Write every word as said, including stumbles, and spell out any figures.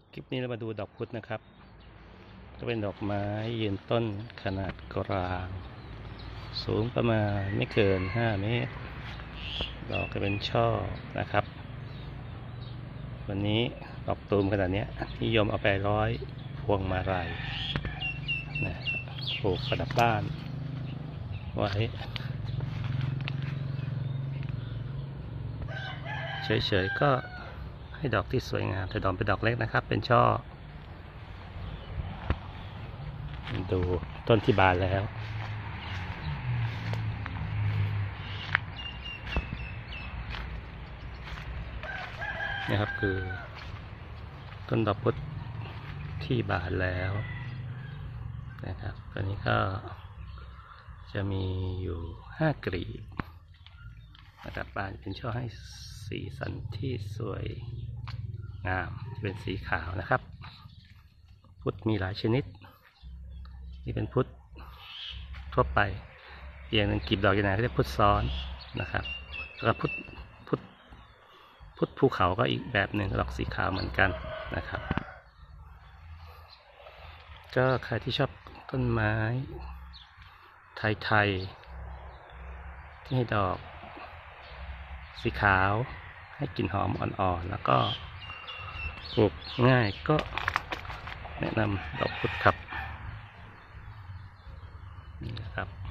คลิปนี้เรามาดูดอกพุธนะครับจะเป็นดอกไม้ยืนต้นขนาดกลางสูงประมาณไม่เกินห้าเมตรดอกจะเป็นช่อนะครับวันนี้ดอกตูมขนาดนี้นิยมเอาไปร้อยพวงมาลัยนะปลูกประดับบ้านไว้เฉยๆก็ให้ดอกที่สวยงามแต่ดอกเป็นดอกเล็กนะครับเป็นช่อดูต้นที่บานแล้วนะครับคือต้นดอกพุธที่บานแล้วนะครับตอนนี้ก็จะมีอยู่ห้ากลีบนะครับบานเป็นช่อให้สีสันที่สวยงามเป็นสีขาวนะครับพุธมีหลายชนิดนี่เป็นพุธทั่วไปอย่างหนึ่งกลีบดอกอย่างไหนเขาเรียกพุธซ้อนนะครับแล้วก็พุธพุธพุธภูเขาก็อีกแบบหนึ่งดอกสีขาวเหมือนกันนะครับก็ใครที่ชอบต้นไม้ไทยๆที่ให้ดอกสีขาวให้กลิ่นหอมอ่อนๆแล้วก็ปลูกง่ายก็แนะนำดอกพุธครับนี่นะครับ